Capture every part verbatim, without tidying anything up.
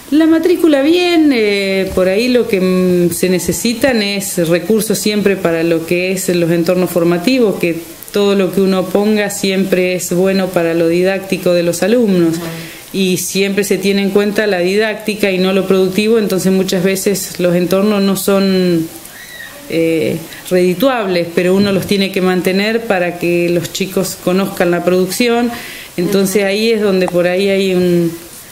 La matrícula bien, eh, por ahí lo que mm, se necesitan es recursos siempre para lo que es los entornos formativos, que todo lo que uno ponga siempre es bueno para lo didáctico de los alumnos. Y siempre se tiene en cuenta la didáctica y no lo productivo, entonces muchas veces los entornos no son eh, redituables, pero uno los tiene que mantener para que los chicos conozcan la producción. Entonces ahí es donde por ahí hay un,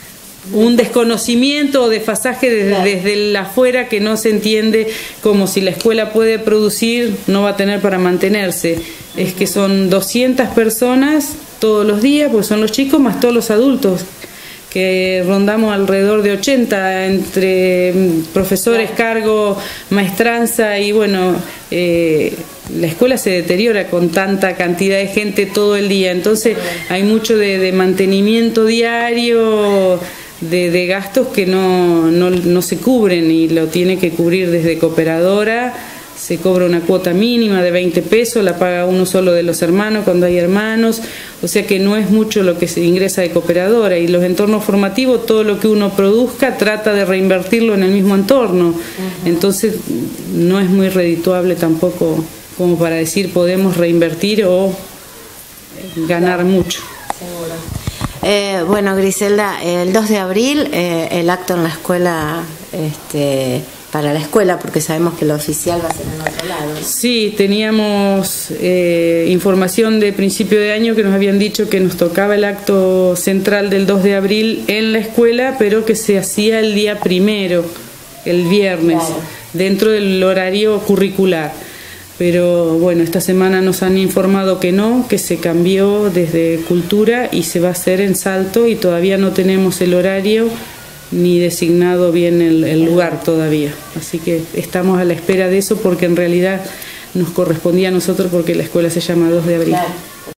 un desconocimiento o desfasaje desde, desde el afuera, que no se entiende como si la escuela puede producir, no va a tener para mantenerse. Es que son doscientas personas todos los días, pues son los chicos más todos los adultos, que rondamos alrededor de ochenta entre profesores, cargo, maestranza, y bueno, eh, la escuela se deteriora con tanta cantidad de gente todo el día, entonces hay mucho de, de mantenimiento diario, de, de gastos que no, no, no se cubren, y lo tiene que cubrir desde Cooperadora. Se cobra una cuota mínima de veinte pesos, la paga uno solo de los hermanos cuando hay hermanos, o sea que no es mucho lo que se ingresa de Cooperadora. Y los entornos formativos, todo lo que uno produzca trata de reinvertirlo en el mismo entorno, uh-huh. Entonces no es muy redituable tampoco como para decir podemos reinvertir o ganar claro. mucho. Seguro. Eh, bueno, Griselda, el dos de abril eh, el acto en la escuela, este, para la escuela, porque sabemos que lo oficial va a ser en otro lado. Sí, teníamos eh, información de principio de año que nos habían dicho que nos tocaba el acto central del dos de abril en la escuela, pero que se hacía el día primero, el viernes, claro. dentro del horario curricular. Pero bueno, esta semana nos han informado que no, que se cambió desde Cultura y se va a hacer en Salto, y todavía no tenemos el horario ni designado bien el, el lugar todavía. Así que estamos a la espera de eso, porque en realidad nos correspondía a nosotros porque la escuela se llama dos de abril. Claro.